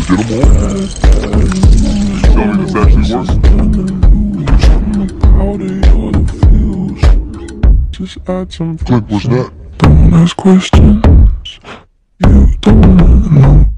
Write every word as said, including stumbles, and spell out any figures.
get them all. Tell me this actually works. Just add some Click, what's that? Don't ask questions. You don't wanna know.